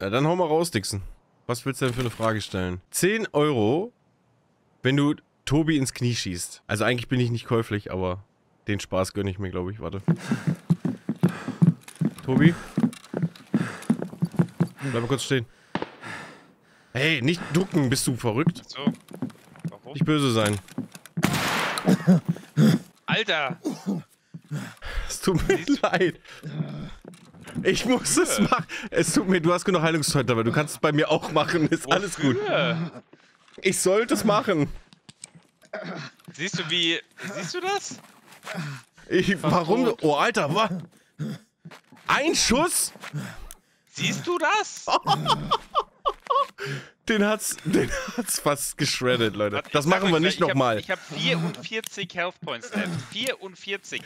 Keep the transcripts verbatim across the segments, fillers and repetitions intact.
Ja, dann hau mal raus, Dixon. Was willst du denn für eine Frage stellen? zehn Euro, wenn du Tobi ins Knie schießt. Also eigentlich bin ich nicht käuflich, aber den Spaß gönne ich mir, glaube ich. Warte. Tobi? Bleib mal kurz stehen. Hey, nicht ducken, bist du verrückt? So. Warum? Nicht böse sein. Alter! Es tut mir leid. Ich muss es machen. Es tut mir, du hast genug Heilungszeit dabei. Du kannst es bei mir auch machen. Ist Wofür? alles gut. Ich sollte es machen. Siehst du wie... Siehst du das? Ich, warum? tot. Oh, Alter, was? Ein Schuss? Siehst du das? Den hat's, den hat's fast geschreddet, Leute. Warte, ich Das sag machen euch wir gleich, nicht nochmal. Ich habe hab vierundvierzig Health Points left. vierundvierzig.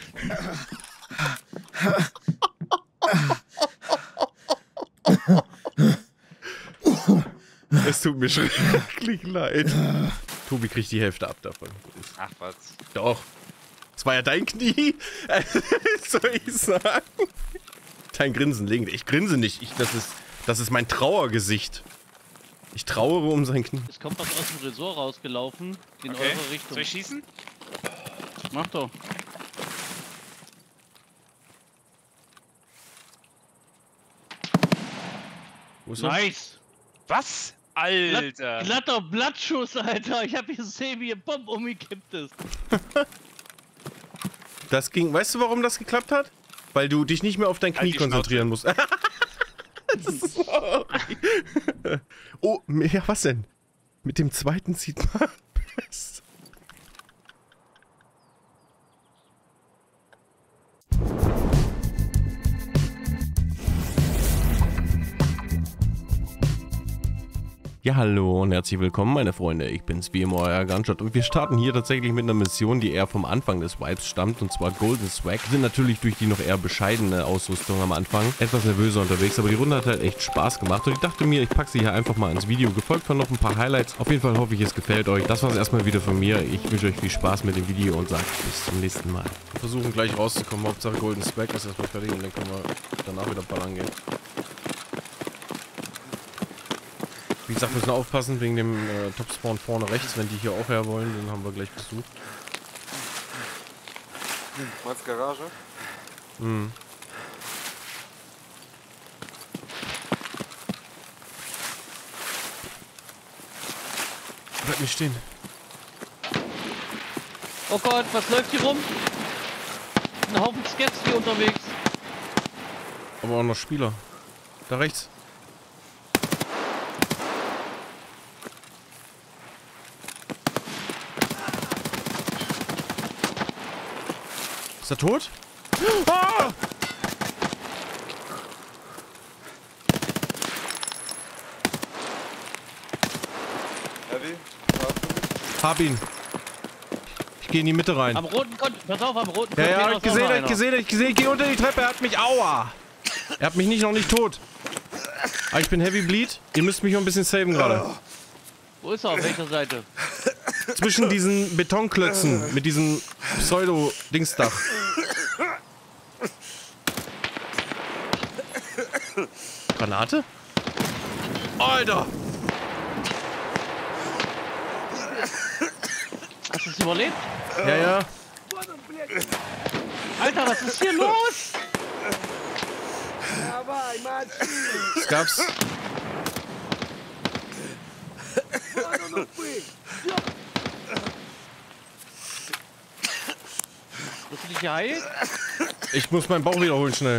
Es tut mir schrecklich leid. Tobi kriegt die Hälfte ab davon. Ach was. Doch. Das war ja dein Knie. Soll ich sagen? Dein Grinsen links. Ich grinse nicht. Ich, das, ist, das ist mein Trauergesicht. Ich trauere um sein Knie. Es kommt was aus dem Resort rausgelaufen. In Okay. eure Richtung. Soll ich schießen? Mach doch. Wo ist er? Nice. Was? Alter! Glatter Blattschuss, Alter. Ich hab gesehen, wie ihr Bomb umgekippt ist. Das ging. Weißt du, warum das geklappt hat? Weil du dich nicht mehr auf dein Knie Halt die konzentrieren musst. Sorry. Oh, ja, was denn? Mit dem zweiten sieht man besser. Ja, hallo und herzlich willkommen, meine Freunde. Ich bin's wie immer, euer Gunshot. Und wir starten hier tatsächlich mit einer Mission, die eher vom Anfang des Wipes stammt, und zwar Golden Swag. Wir sind natürlich durch die noch eher bescheidene Ausrüstung am Anfang etwas nervöser unterwegs, aber die Runde hat halt echt Spaß gemacht. Und ich dachte mir, ich packe sie hier einfach mal ins Video, gefolgt von noch ein paar Highlights. Auf jeden Fall hoffe ich, es gefällt euch. Das war's erstmal wieder von mir. Ich wünsche euch viel Spaß mit dem Video und sage bis zum nächsten Mal. Wir versuchen gleich rauszukommen. Hauptsache Golden Swag ist erstmal fertig und dann können wir danach wieder ballern gehen. Wie gesagt, wir müssen aufpassen wegen dem äh, Topspawn vorne rechts, wenn die hier auch her wollen, den haben wir gleich besucht. Meinst Garage? Mhm. Bleib nicht stehen. Oh Gott, was läuft hier rum? Ein Haufen Skets hier unterwegs. Aber auch noch Spieler. Da rechts. Ist er tot? Ah! Heavy? Hab ihn. Ich gehe in die Mitte rein. Am roten Kon Pass auf, am roten Ja, ja, Container hab ich ist noch gesehen, mal hab ich einer. gesehen, hab ich gesehen. Ich geh unter die Treppe, er hat mich, aua! Er hat mich nicht, noch nicht tot. Aber ich bin Heavy Bleed. Ihr müsst mich noch ein bisschen saven gerade. Wo ist er? Auf welcher Seite? Zwischen diesen Betonklötzen mit diesem Pseudo-Dingsdach. Granate? Alter! Hast du es überlebt? Ja, ja. Alter, was ist hier los? Es gab's. Hast du dich geheilt? Ich muss meinen Bauch wiederholen, schnell.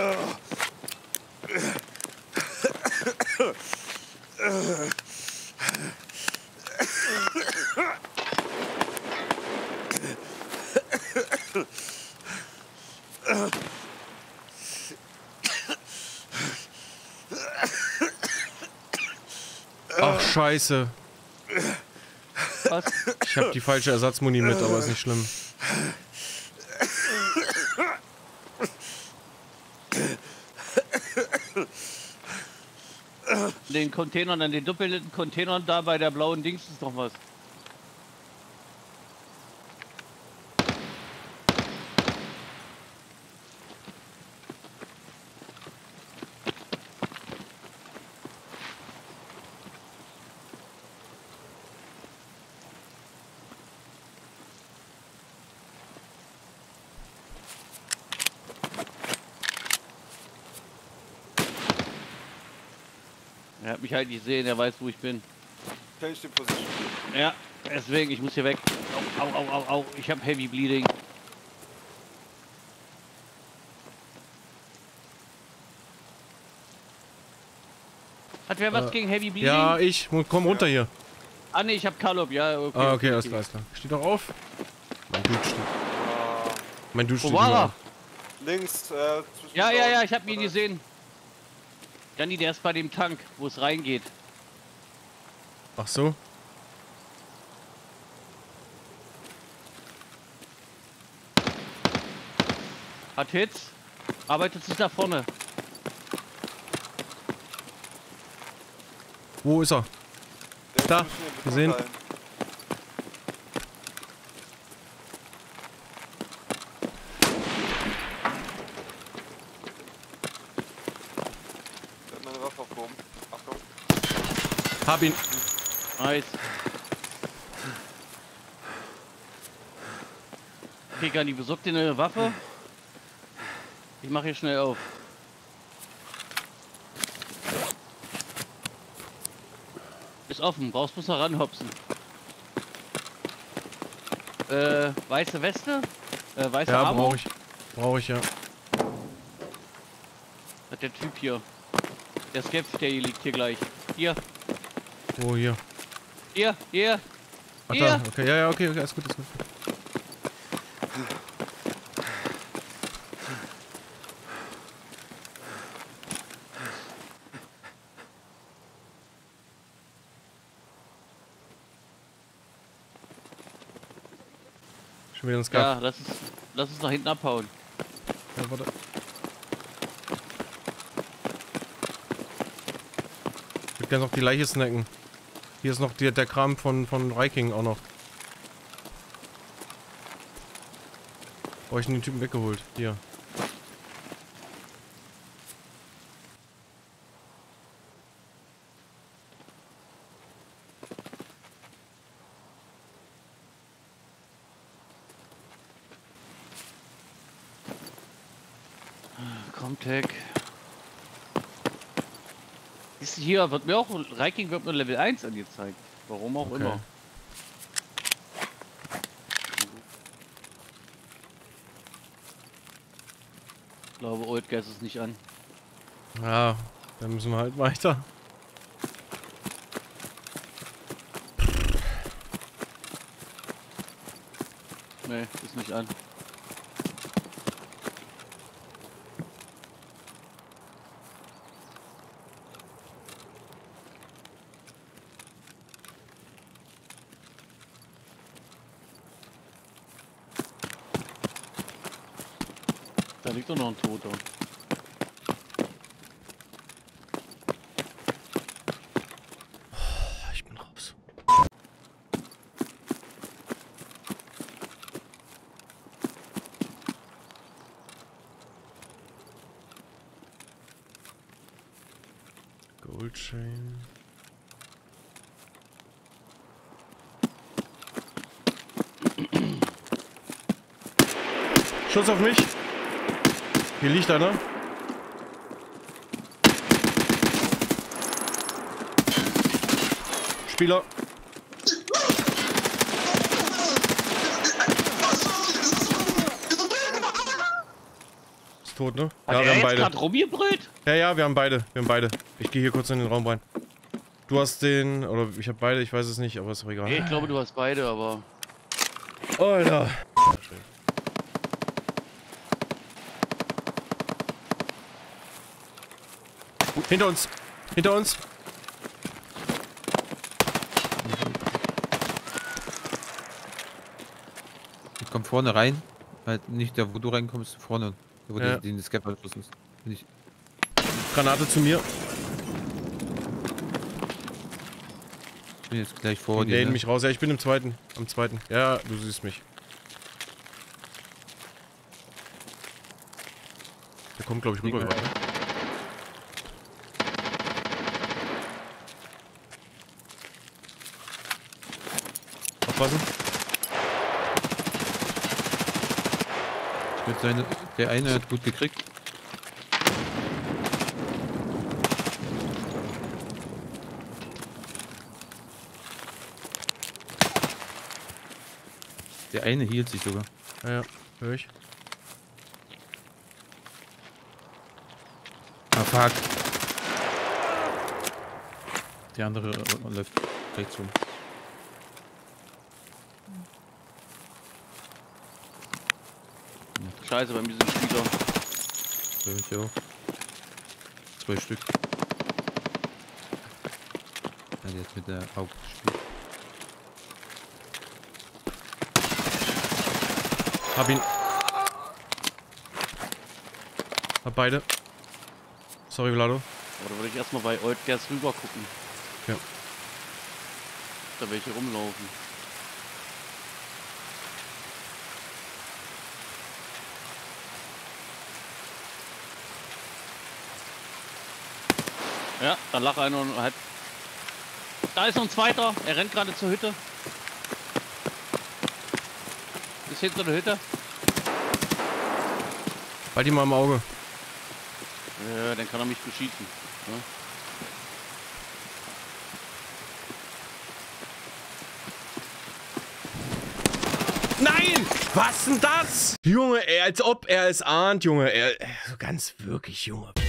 Ach, scheiße. Was? Ich habe die falsche Ersatzmuni mit, aber ist nicht schlimm. In den Containern, an den doppelten Containern da bei der blauen Dings ist noch was. Er hat mich halt nicht gesehen, er weiß, wo ich bin. Change the position. Ja, deswegen, ich muss hier weg. Au, au, au, au, au. Ich habe Heavy Bleeding. Hat wer was Äh, gegen Heavy Bleeding? Ja, ich. Komm runter hier. Ah ne, ich hab Kalop, ja, okay. Ah, okay, alles klar, alles klar. Steht doch auf. Mein Dude steht. Ah, Mein Dude Wo steht war immer er? auf. links, äh, zwischen Ja, ja, Down- ja, ich hab ihn oder- gesehen. Janni, der ist bei dem Tank, wo es reingeht. Ach so. Hat Hits. Arbeitet sich da vorne. Wo ist er? Der ist Da, zwischen den gesehen. Betondeilen. Der hat meine Waffe aufgehoben. Achtung. Hab ihn. Nice. Okay, Gani, besorg dir eine Waffe. Ich mache hier schnell auf. Ist offen, brauchst bloß noch ranhopsen. Äh, weiße Weste? Äh, weiße Ja, Armor? brauche ich. Brauche ich, ja. Hat der Typ hier. Der Skeps, der hier liegt hier gleich. Hier, Wo hier? hier, hier. Ach Hier. da, okay, ja, ja, okay, okay, alles gut, alles gut. Schon wieder ein Skat. Ja, lass es, lass es nach hinten abhauen. Ja, warte. Ich würde gerne noch die Leiche snacken. Hier ist noch die, der Kram von, von Reiking auch noch. Wo hab ich denn den Typen weggeholt? Hier. Comtech. Ist hier, wird mir auch, Reiking wird nur Level eins angezeigt. Warum auch Okay. immer. Ich glaube, Old Gas ist nicht an. Ja, dann müssen wir halt weiter. Nee, ist nicht an. Da liegt doch noch ein Toter. Ich bin raus. Gold Chain. Schuss auf mich. Hier liegt einer. Spieler. Ist tot, ne? Hat Ja, er wir haben jetzt beide. gerade rumgebrüllt? Ja, ja, wir haben beide. Wir haben beide. Ich gehe hier kurz in den Raum rein. Du hast den, oder ich habe beide, ich weiß es nicht, aber ist doch egal. Nee, ich glaube, du hast beide, aber... Alter. Hinter uns. Hinter uns. Ich komm vorne rein. Halt nicht da, wo du reinkommst, vorne. Da, wo Ja. die, die Skep anschlussen ist. Bin ich. Granate zu mir. bin jetzt gleich vor Die dir. laden Ne? mich raus. Ja, ich bin im zweiten. Am zweiten. Ja, du siehst mich. Der kommt, glaube ich, rüber. Ja. gerade, ne? Aufpassen. Mit seine, der eine hat gut gekriegt. Der eine hielt sich sogar. Ja, ja, hör ich. Ah, fuck. Der andere äh, läuft rechts rum. Scheiße, bei mir sind Spieler. Da bin ich auch. Zwei Stück. Ja, der hat mit der Auge gespielt. Hab ihn. Hab beide. Sorry, Vlado. Oder würde ich erstmal bei Oldgas rüber gucken. Ja. Da welche rumlaufen. Ja, da lag einer und hat. Da ist noch ein zweiter. Er rennt gerade zur Hütte. Ist hinter der Hütte. Halt ihn mal im Auge. Ja, dann kann er mich beschießen. Ja. Nein! Was denn das? Junge, ey, als ob er es ahnt, Junge. Er, so ganz wirklich, Junge.